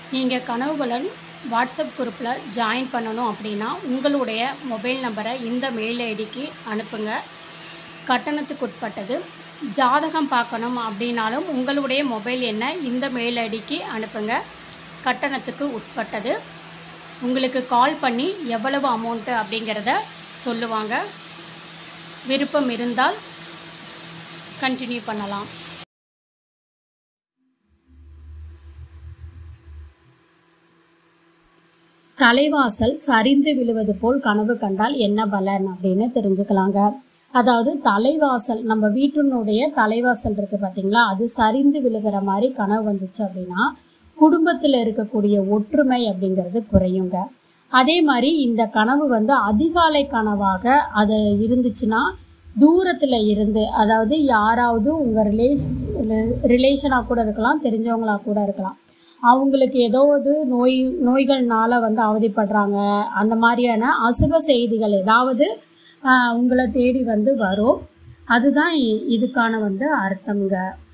நீங்கள் கனவுபலன் வாட்ஸ்அப் குரூப்பில் ஜாயின் பண்ணணும் அப்படின்னா உங்களுடைய மொபைல் நம்பரை இந்த மெயில் ஐடிக்கு அனுப்புங்க. கட்டணத்துக்கு உட்பட்டது. ஜாதகம் பார்க்கணும் அப்படின்னாலும் உங்களுடைய மொபைல் எண்ணை இந்த மெயில் ஐடிக்கு அனுப்புங்க. கட்டணத்துக்கு உட்பட்டது. உங்களுக்கு கால் பண்ணி எவ்வளவு அமௌண்ட்டு அப்படிங்கிறத சொல்லுவாங்க. விருப்பம் இருந்தால் கண்டினியூ பண்ணலாம். தலைவாசல் சரிந்து விழுவது போல் கனவு கண்டால் என்ன பலன் அப்படின்னு தெரிஞ்சுக்கலாங்க. அதாவது தலைவாசல், நம்ம வீட்டினுடைய தலைவாசல் இருக்குது பார்த்தீங்களா, அது சரிந்து விழுகிற மாதிரி கனவு வந்துச்சு அப்படின்னா குடும்பத்தில் இருக்கக்கூடிய ஒற்றுமை அப்படிங்கிறது குறையுங்க. அதே மாதிரி இந்த கனவு அதிகாலை கனவாக அது இருந்துச்சுன்னா தூரத்தில் இருந்து, அதாவது யாராவது உங்கள் ரிலேஷனாக கூட இருக்கலாம், தெரிஞ்சவங்களாக கூட இருக்கலாம், அவங்களுக்கு ஏதாவது நோய்கள்னால அவதிப்படுறாங்க, அந்த மாதிரியான அசுப செய்திகள் ஏதாவது உங்களை தேடி வரும். அதுதான் இதுக்கான அர்த்தம்ங்க.